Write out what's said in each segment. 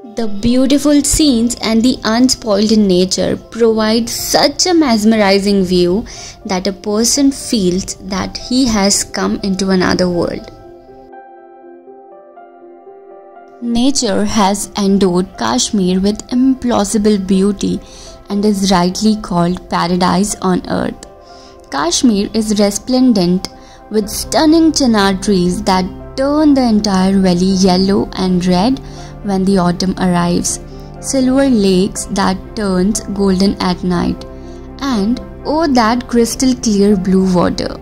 The beautiful scenes and the unspoiled nature provide such a mesmerizing view that a person feels that he has come into another world. Nature has endowed Kashmir with implausible beauty and is rightly called paradise on earth. Kashmir is resplendent with stunning chinar trees that turn the entire valley yellow and red when the autumn arrives, silver lakes that turns golden at night, and oh, that crystal clear blue water.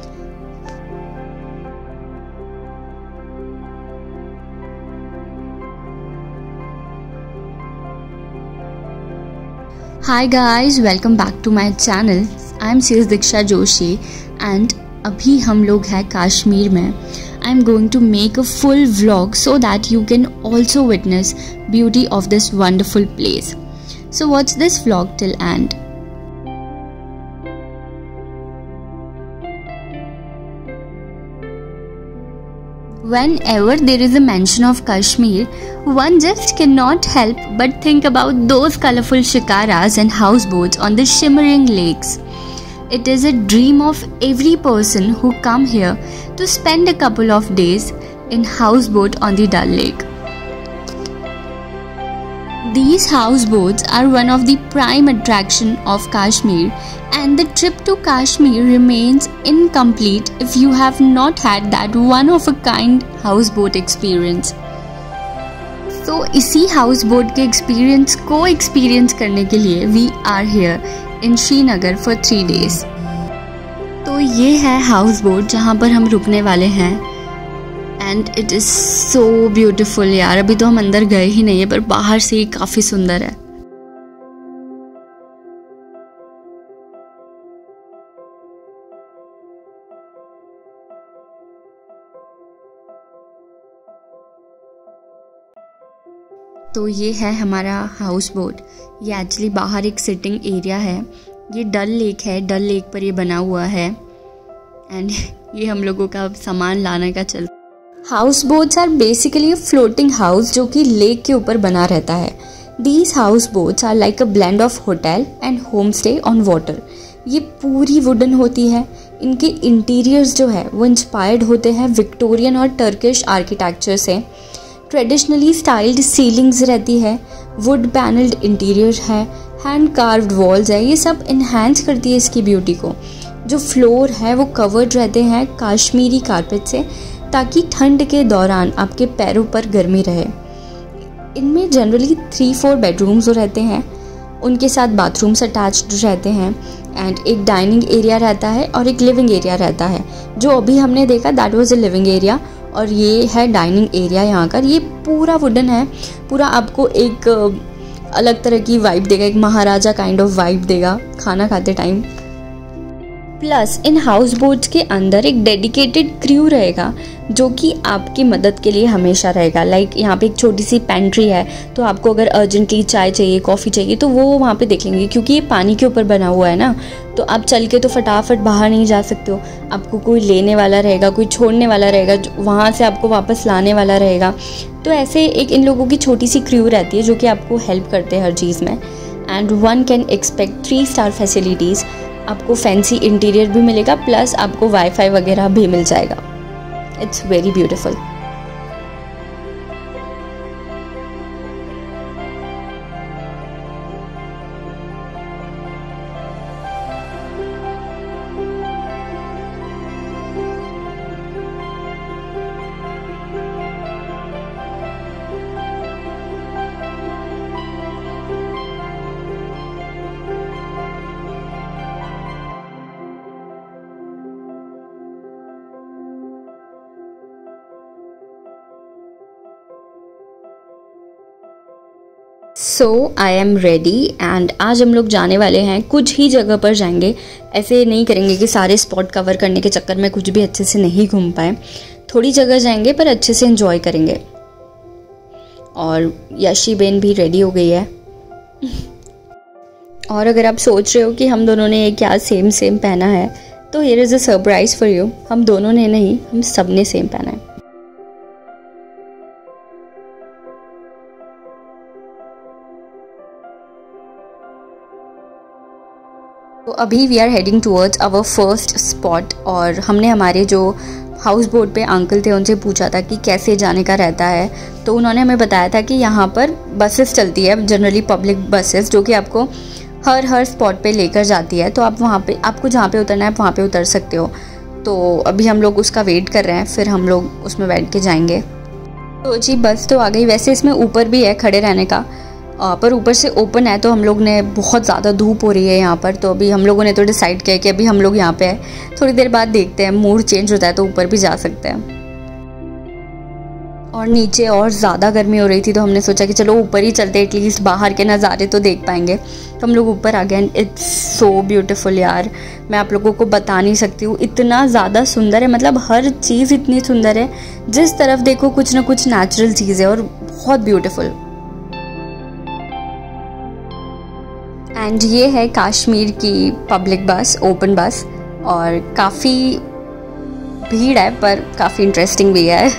Hi guys, welcome back to my channel. I'm Sis Diksha Joshi and अभी हम लोग हैं कश्मीर में. I'm going to make a full vlog so that you can also witness beauty of this wonderful place. So watch this vlog till end. Whenever there is a mention of Kashmir, one just cannot help but think about those colorful shikaras and houseboats on the shimmering lakes. It is a dream of every person who come here to spend a couple of days in houseboat on the Dal Lake. These houseboats are one of the prime attraction of Kashmir, and the trip to Kashmir remains incomplete if you have not had that one of a kind houseboat experience. So इसी houseboat के experience को experience करने के लिए we are here in Srinagar for 3 days. तो ये है house boat जहाँ पर हम रुकने वाले हैं and it is so beautiful यार. अभी तो हम अंदर गए ही नहीं है पर बाहर से ही काफ़ी सुंदर है. तो ये है हमारा हाउस बोट. ये एक्चुअली बाहर एक सिटिंग एरिया है. ये डल लेक है, डल लेक पर ये बना हुआ है एंड ये हम लोगों का सामान लाने का चल. House boats are basically floating house जो कि लेक के ऊपर बना रहता है. These house boats are like a blend of hotel and home stay on water. ये पूरी वुडन होती है. इनके इंटीरियर्स जो है वो इंस्पायर्ड होते हैं विक्टोरियन और टर्किश आर्किटेक्चर से. ट्रेडिशनली स्टाइल्ड सीलिंग्स रहती है, वुड पैनल्ड इंटीरियर है, हैंड कार्व्ड वॉल्स है. ये सब इन्हांस करती है इसकी ब्यूटी को. जो फ्लोर है वो कवर्ड रहते हैं कश्मीरी कारपेट से ताकि ठंड के दौरान आपके पैरों पर गर्मी रहे. इनमें जनरली 3-4 बेडरूम्स रहते हैं, उनके साथ बाथरूम्स अटैच्ड रहते हैं एंड एक डाइनिंग एरिया रहता है और एक लिविंग एरिया रहता है. जो अभी हमने देखा that was a living area और ये है डाइनिंग एरिया यहाँ का. ये पूरा वुडन है, पूरा आपको एक अलग तरह की वाइब देगा, एक महाराजा काइंड ऑफ वाइब देगा खाना खाते टाइम. प्लस इन हाउस बोट्स के अंदर एक डेडिकेटेड क्रू रहेगा जो कि आपकी मदद के लिए हमेशा रहेगा. लाइक यहाँ पे एक छोटी सी पेंट्री है तो आपको अगर अर्जेंटली चाय चाहिए, कॉफ़ी चाहिए तो वो वहाँ पे देख लेंगे. क्योंकि ये पानी के ऊपर बना हुआ है ना, तो आप चल के तो फटाफट बाहर नहीं जा सकते हो. आपको कोई लेने वाला रहेगा, कोई छोड़ने वाला रहेगा, वहाँ से आपको वापस लाने वाला रहेगा. तो ऐसे एक इन लोगों की छोटी सी क्रू रहती है जो कि आपको हेल्प करते हैं हर चीज़ में. And one can expect 3 star facilities. आपको फैंसी इंटीरियर भी मिलेगा प्लस आपको वाईफाई वगैरह भी मिल जाएगा. It's very beautiful. So I am ready and आज हम लोग जाने वाले हैं. कुछ ही जगह पर जाएंगे, ऐसे नहीं करेंगे कि सारे स्पॉट कवर करने के चक्कर में कुछ भी अच्छे से नहीं घूम पाए. थोड़ी जगह जाएंगे पर अच्छे से एंजॉय करेंगे. और यशी बेन भी रेडी हो गई है. और अगर आप सोच रहे हो कि हम दोनों ने ये क्या सेम पहना है, तो here is a surprise for you. हम दोनों ने नहीं, हम सब ने सेम पहना है. अभी we are heading towards our first spot और हमने हमारे जो हाउस बोट पे अंकल थे उनसे पूछा था कि कैसे जाने का रहता है। तो उन्होंने हमें बताया था कि यहाँ पर बसेस चलती है, जनरली पब्लिक बसेस, जो कि आपको हर स्पॉट पे लेकर जाती है। तो आप वहाँ पे, आपको जहाँ पे उतरना है आप वहाँ पे उतर सकते हो। तो अभी हम लोग उसका वेट कर रहे हैं, फिर हम लोग उसमें बैठ के जाएंगे। तो जी बस तो आ गई। वैसे इसमें ऊपर भी है खड़े रहने का, पर ऊपर से ओपन है। तो हम लोग ने, बहुत ज़्यादा धूप हो रही है यहाँ पर, तो अभी हम लोगों ने तो डिसाइड किया कि अभी हम लोग यहाँ पे हैं, थोड़ी देर बाद देखते हैं, मूड चेंज होता है तो ऊपर भी जा सकते हैं। और नीचे और ज़्यादा गर्मी हो रही थी तो हमने सोचा कि चलो ऊपर ही चलते, एटलीस्ट बाहर के नज़ारे तो देख पाएंगे। तो हम लोग ऊपर आ गए एंड इट्स सो ब्यूटीफुल यार, मैं आप लोगों को बता नहीं सकती हूँ, इतना ज़्यादा सुंदर है। मतलब हर चीज़ इतनी सुंदर है, जिस तरफ देखो कुछ ना कुछ नेचुरल चीज़ है और बहुत ब्यूटीफुल। एंड ये है कश्मीर की पब्लिक बस, ओपन बस, और काफ़ी भीड़ है पर काफ़ी इंटरेस्टिंग भी है।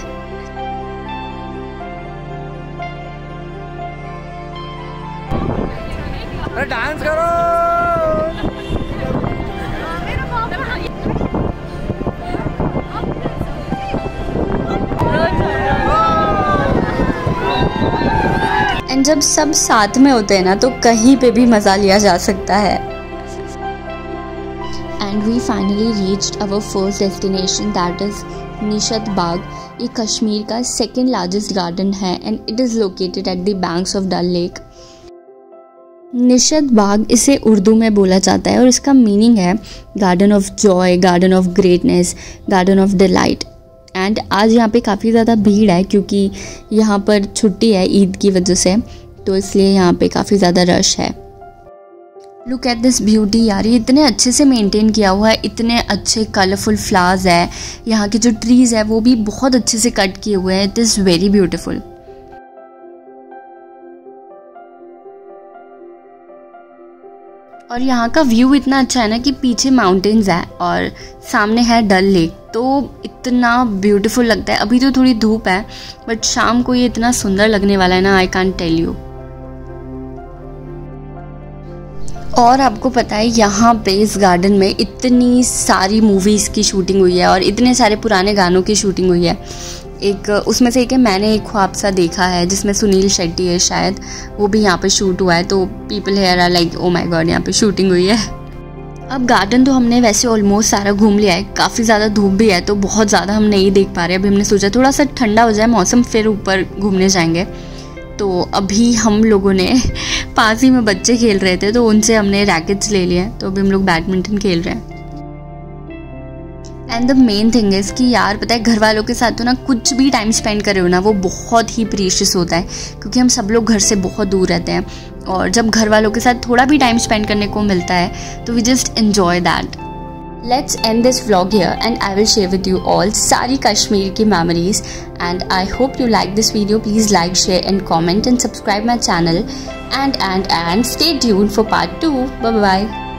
डांस करो। एंड जब सब साथ में होते हैं ना तो कहीं पे भी मज़ा लिया जा सकता है। And we finally reached our first destination, that is Nishat Bagh. ये कश्मीर का सेकेंड लार्जेस्ट गार्डन है and it is located at the banks of Dal lake. Nishat Bagh इसे उर्दू में बोला जाता है और इसका मीनिंग है garden of joy, garden of greatness, garden of delight. And आज यहाँ पे काफ़ी ज़्यादा भीड़ है क्योंकि यहाँ पर छुट्टी है ईद की वजह से, तो इसलिए यहाँ पे काफ़ी ज़्यादा रश है। लुक एट दिस ब्यूटी यार, ये इतने अच्छे से मेंटेन किया हुआ है, इतने अच्छे कलरफुल फ्लावर्स है, यहाँ के जो ट्रीज़ है वो भी बहुत अच्छे से कट किए हुए हैं। It is very beautiful. और यहाँ का व्यू इतना अच्छा है ना कि पीछे माउंटेन्स है और सामने है डल लेक, तो इतना ब्यूटीफुल लगता है। अभी तो थोड़ी धूप है बट शाम को ये इतना सुंदर लगने वाला है ना, आई कांट टेल यू। और आपको पता है यहाँ पे इस गार्डन में इतनी सारी मूवीज़ की शूटिंग हुई है और इतने सारे पुराने गानों की शूटिंग हुई है। एक उसमें से एक है मैंने एक ख्वाब सा देखा है, जिसमें सुनील शेट्टी है शायद, वो भी यहाँ पे शूट हुआ है। तो people here are like oh my god, यहाँ पे शूटिंग हुई है। अब गार्डन तो हमने वैसे ऑलमोस्ट सारा घूम लिया है, काफ़ी ज़्यादा धूप भी है तो बहुत ज़्यादा हम नहीं देख पा रहे। अभी हमने सोचा थोड़ा सा ठंडा हो जाए मौसम फिर ऊपर घूमने जाएंगे। तो अभी हम लोगों ने पास ही में बच्चे खेल रहे थे तो उनसे हमने रैकेट्स ले लिए, तो अभी हम लोग बैडमिंटन खेल रहे हैं। And the main thing is कि यार पता है, घर वालों के साथ तो ना कुछ भी टाइम स्पेंड कर रहे हो ना वो बहुत ही प्रीशियस होता है, क्योंकि हम सब लोग घर से बहुत दूर रहते हैं और जब घर वालों के साथ थोड़ा भी टाइम स्पेंड करने को मिलता है तो we just enjoy that. Let's end this vlog here and I will share with you all सारी कश्मीर की memories and I hope you like this video. Please like, share and comment and subscribe my channel and stay tuned for part 2. Bye bye.